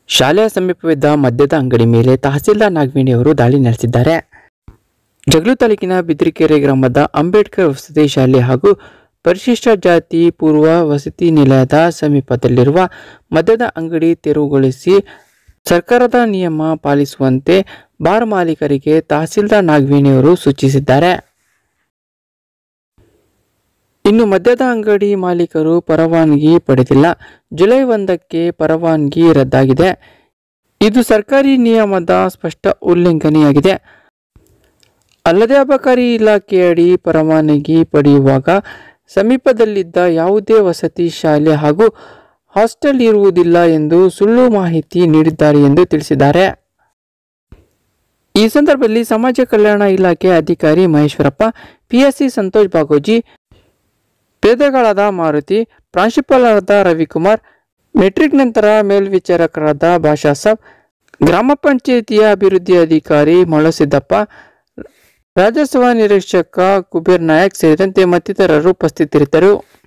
ಶಾಲೆಯ ಸಮೀಪವಿದ್ದ ಮದ್ಯದ ಅಂಗಡಿ ಮೇಲೆ ತಹಸೀಲ್ದಾರ್ ನಾಗವೇಣಿ ಅವರು ದಾಳಿ ನಡೆಸಿದ್ದಾರೆ. ಜಗಳೂರು ತಾಲೂಕಿನ ಬಿದ್ರಿಕೆರೆ ಗ್ರಾಮದ ಅಂಬೇಡ್ಕರ್ ವಸತಿ ಶಾಲೆ ಹಾಗೂ ಪರಿಶಿಷ್ಟ ಜಾತಿ ಪೂರ್ವ ವಸತಿ ನಿಲಯದ ಸಮೀಪದಲ್ಲಿರುವ ಮದ್ಯದ ಅಂಗಡಿ ತೆರವುಗೊಳಿಸಿ ಸರ್ಕಾರದ ನಿಯಮ ಪಾಲಿಸುವಂತೆ ಬಾರ್ ಮಾಲೀಕರಿಗೆ ತಹಸೀಲ್ದಾರ್ ನಾಗವೇಣಿ ಅವರು ಸೂಚಿಸಿದ್ದಾರೆ. ಇನ್ನು ಮದ್ಯದ ಅಂಗಡಿ ಮಾಲೀಕರು ಪರವಾನಗಿ ಪಡೆದಿಲ್ಲ. ಜುಲೈ 1ಕ್ಕೆ ಪರವಾನಗಿ ರದ್ದಾಗಿದೆ. ಇದು ಸರ್ಕಾರಿ ನಿಯಮದ ಸ್ಪಷ್ಟ ಉಲ್ಲಂಘನೆಯಾಗಿದೆ. ಅಲ್ಲದೆ ಅಬಕಾರಿ ಇಲಾಖೆಯಡಿ ಪರವಾನಗಿ ಪಡೆಯುವಾಗ ಸಮೀಪದಲ್ಲಿದ್ದ ಯಾವುದೇ ವಸತಿ ಶಾಲೆ ಹಾಗೂ ಹಾಸ್ಟೆಲ್ ಇರುವುದಿಲ್ಲ ಎಂದು ಸುಳ್ಳು ಮಾಹಿತಿ ನೀಡಿದ್ದಾರೆ ಎಂದು ತಿಳಿಸಿದ್ದಾರೆ. ಈ ಸಂದರ್ಭದಲ್ಲಿ ಸಮಾಜ ಕಲ್ಯಾಣ ಇಲಾಖೆ ಅಧಿಕಾರಿ ಮಹೇಶ್ವರಪ್ಪ, ಪಿಎಸ್ಸಿ ಸಂತೋಷ್ ಬಾಗೋಜಿ, ಪೇದೆಗಳಾದ ಮಾರುತಿ, ಪ್ರಾಂಶುಪಾಲರಾದ ರವಿಕುಮಾರ್, ಮೆಟ್ರಿಕ್ ನಂತರ ಮೇಲ್ವಿಚಾರಕರಾದ ಭಾಷಾ ಸಾಬ್, ಗ್ರಾಮ ಪಂಚಾಯಿತಿಯ ಅಭಿವೃದ್ಧಿ ಅಧಿಕಾರಿ ಮಳಸಿದ್ದಪ್ಪ, ರಾಜಸ್ವ ನಿರೀಕ್ಷಕ ಕುಬೇರ್ ನಾಯಕ್ ಸೇರಿದಂತೆ ಮತ್ತಿತರರು ಉಪಸ್ಥಿತರಿದ್ದರು.